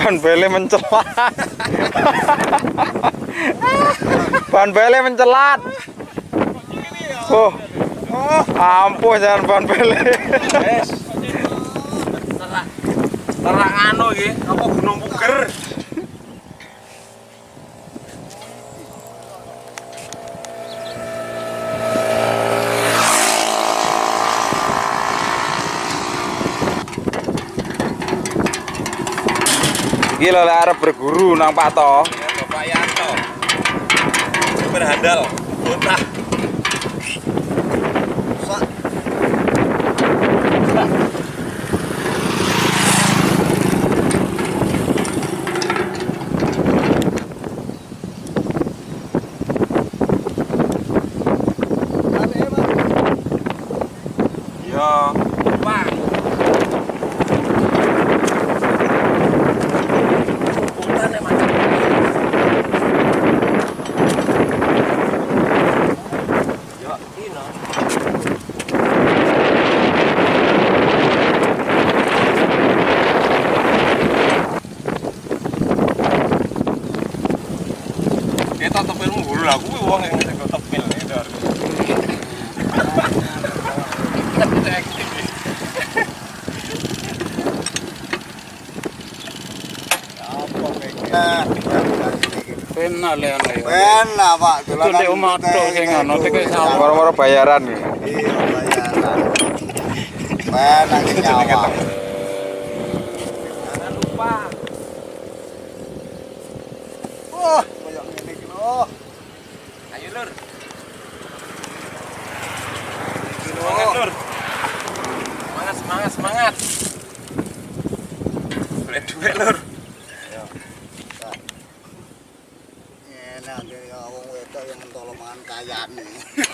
Ban bele mencelat. Ban bele mencelat. Oh, ampuh jangan ban bele. Terang anu iki, apa gunung buger. Iki lho lek arep berguru nang Pak To. Ya, Bapak Yanto. Berhandal, botah. Ya, Pak. Kita tepilmu dulu lah, gue uang yang ngasih tepil nih dari. Pena le ana ya. Pena Pak, Itu di omah tok sing ana iki sawah. Moro-moro bayaran nih. Iya, bayaran. Pena ki nyawa. Jangan lupa. Wah, banyak ini iki lho. Ayo Lur. Semangat Lur. Semangat, semangat, semangat. Boleh duit Lur. Enak ya wong wedok yang mentolo mangan kayane.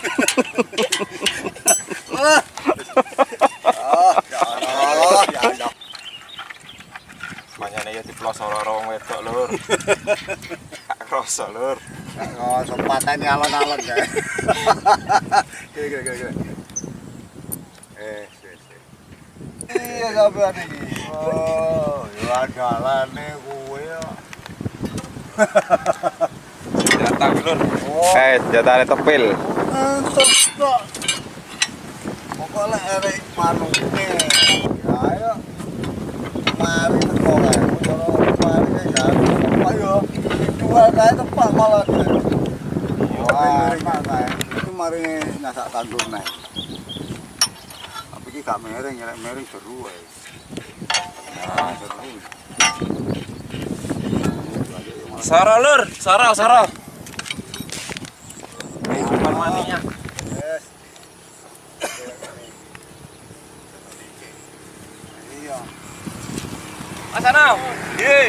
Ya Allah, ya Allah. Manyane ya diplosor wong wedok, Lur. Gak kroso, Lur. Oh, sempatan alon-alon ya. Gila. Iya sampean iki. Oh, ya andalane kuwe ya. Datang Lur. Jatane tepil. Mantap kok. Pokoknya erek manuke. Ya ayo. Mari teko kae. Mari kae apa yo. Dua kae tepak malah. Wah, kae. Itu mari nasak tandur nae. Tapi iki gak mereng, nyerek mereng seru ae. Nah, seru. Sarah Lur, Sarah. Bukan maninya. Yes. Iya. Mas sana. Ye.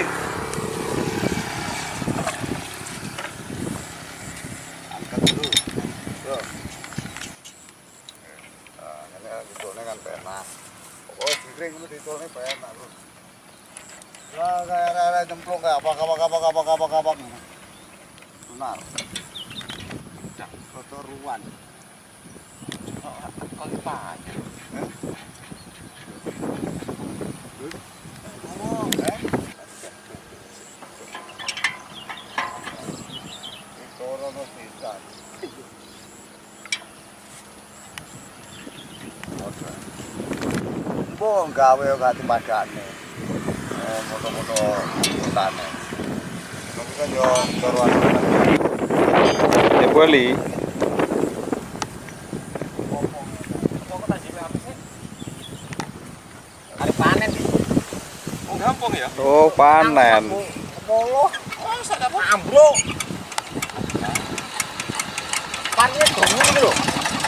Angkat dulu. Yo. Nah, ini ditolnya kan penak. Oh, giring itu ditolnya penak, Bro. Ya, kayak jemplung kayak apa. Benar. Kotoruan. Kok Padi. Bong gawe gak dipadane. Moto-moto utane. Tapi kan yo toruan. Ya bali. Hari panen. Oh, gampang ya? Oh, panen. Polo. Oh, saya dapat ambruk. Panennya dulu gitu loh.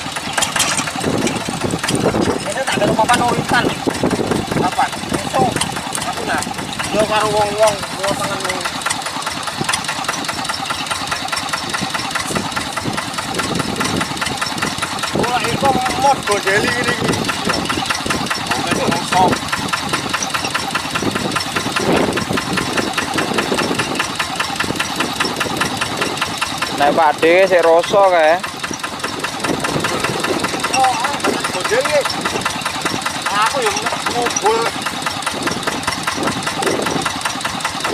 Ini tak ada papan uritan. Kapan? Besok. Aku nah. Yo karo wong-wong gua tangan ning. Wah, iku mod godeli ngene iki. Oke, sok. Nek Padi sik rasa kae. Oh, banyak godeli. Aku yo ngubul.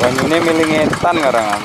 Banyune milingetan karangan.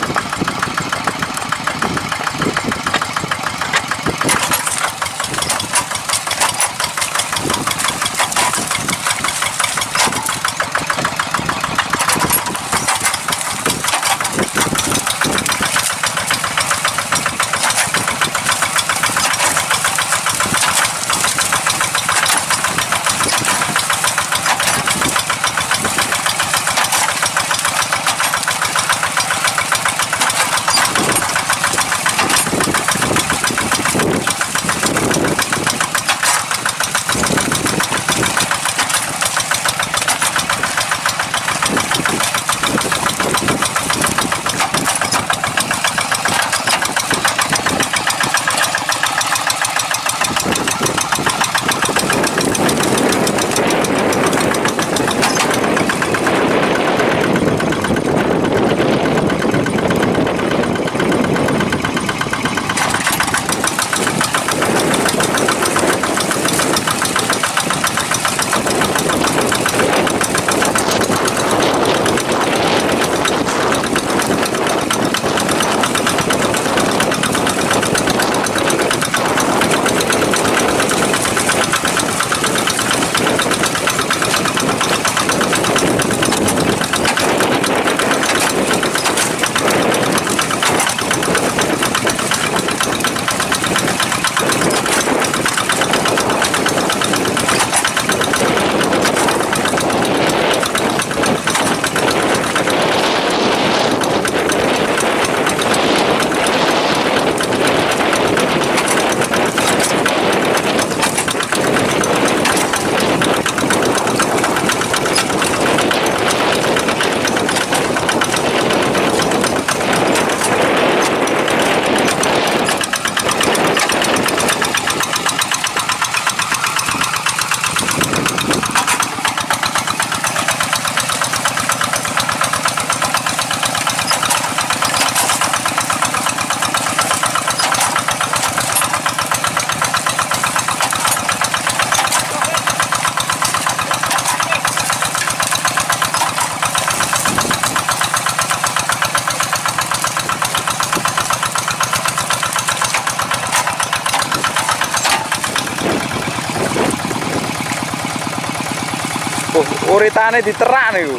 Uritane diterak niku.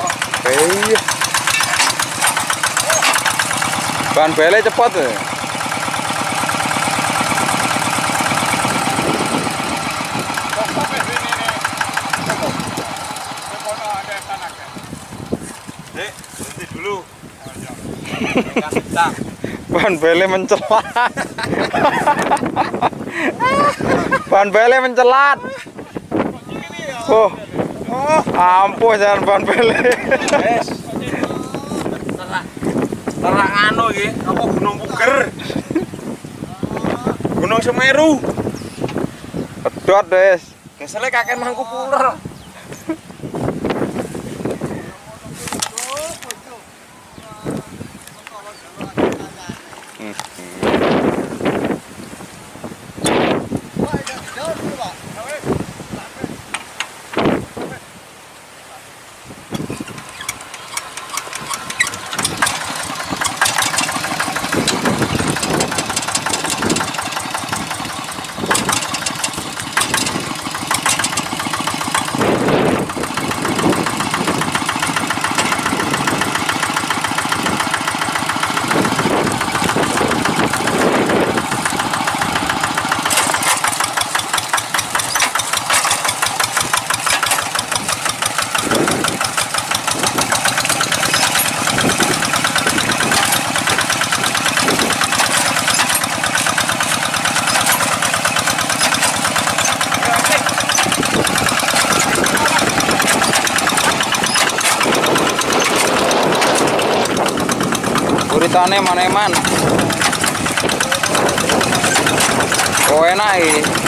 Iya. Ban bele cepet. Dek, berhenti dulu. Ban bele mencelat. Ban bele mencelat. Oh. Ampuh jangan ban bele. Wes. Terang anu iki, apa Gunung Puger. Gunung Semeru. Pedot, Des. Gesele kakek mangku puler. Uritane maneman. Oh enak iki.